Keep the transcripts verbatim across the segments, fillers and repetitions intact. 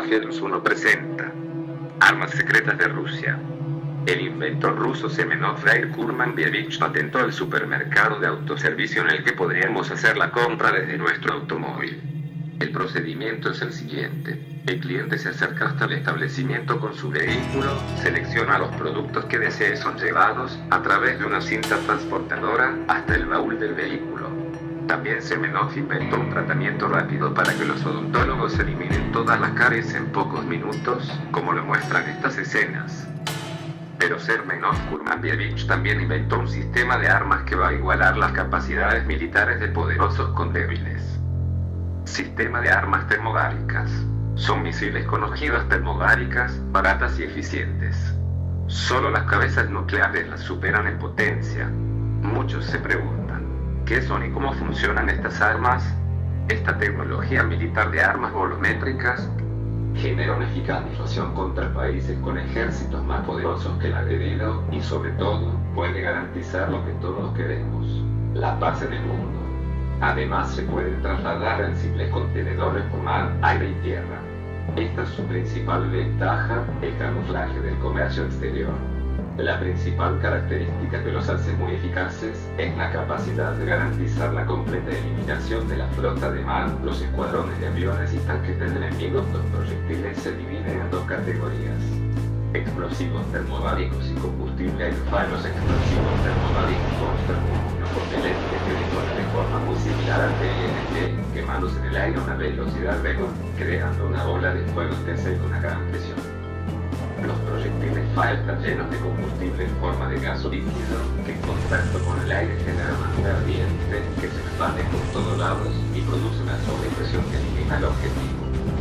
Gustavus uno presenta Armas secretas de Rusia. El inventor ruso Semenov Reir Kurmanbievich patentó el supermercado de autoservicio en el que podríamos hacer la compra desde nuestro automóvil. El procedimiento es el siguiente. El cliente se acerca hasta el establecimiento con su vehículo, selecciona los productos que desee, son llevados, a través de una cinta transportadora, hasta el baúl del vehículo. También Semenov inventó un tratamiento rápido para que los odontólogos eliminen todas las caries en pocos minutos, como lo muestran estas escenas. Pero Semenov Kurmanbievich también inventó un sistema de armas que va a igualar las capacidades militares de poderosos con débiles. Sistema de armas termobáricas. Son misiles con ojivas termobáricas, baratas y eficientes. Solo las cabezas nucleares las superan en potencia. Muchos se preguntan, ¿qué son y cómo funcionan estas armas? Esta tecnología militar de armas volumétricas genera una eficaz disuasión contra países con ejércitos más poderosos que el agredido y, sobre todo, puede garantizar lo que todos queremos: la paz en el mundo. Además, se pueden trasladar en simples contenedores por mar, aire y tierra. Esta es su principal ventaja, el camuflaje del comercio exterior. La principal característica que los hace muy eficaces es la capacidad de garantizar la completa eliminación de la flota de mar, los escuadrones de aviones y tanques del enemigo. Los proyectiles se dividen en dos categorías: explosivos termobáricos y combustible aerofáil. Los explosivos termobáricos constan de una propelente que dispone de forma muy similar al T N T, quemándose en el aire a una velocidad récord, creando una ola de fuego intensa y con una gran presión. Los proyectiles F A están llenos de combustible en forma de gas líquido, que en contacto con el aire genera una ardiente que se expande por todos lados y produce una sobrepresión que elimina el objetivo.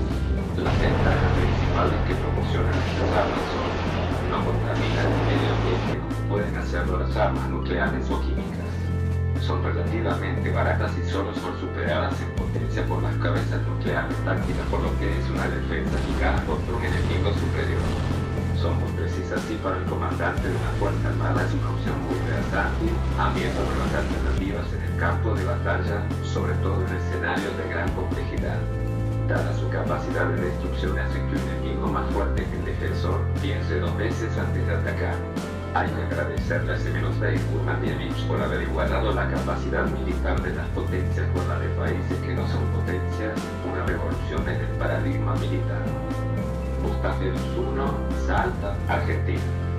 Las ventajas principales que proporcionan estas armas son: no contaminan el medio ambiente como pueden hacerlo las armas nucleares o químicas. Son relativamente baratas y solo son superadas en potencia por las cabezas nucleares tácticas, por lo que es una defensa eficaz contra un enemigo superior. Son muy precisas y para el comandante de una fuerza armada es una opción muy versátil, habiendo nuevas alternativas en el campo de batalla, sobre todo en escenarios de gran complejidad. Dada su capacidad de destrucción, hace que un enemigo más fuerte que el defensor piense dos veces antes de atacar. Hay que agradecerle a Semenov Reir Kurmanbievich por haber igualado la capacidad militar de las potencias con la de países que no son potencias, una revolución en el paradigma militar. Gustavus uno, Salta, Argentina.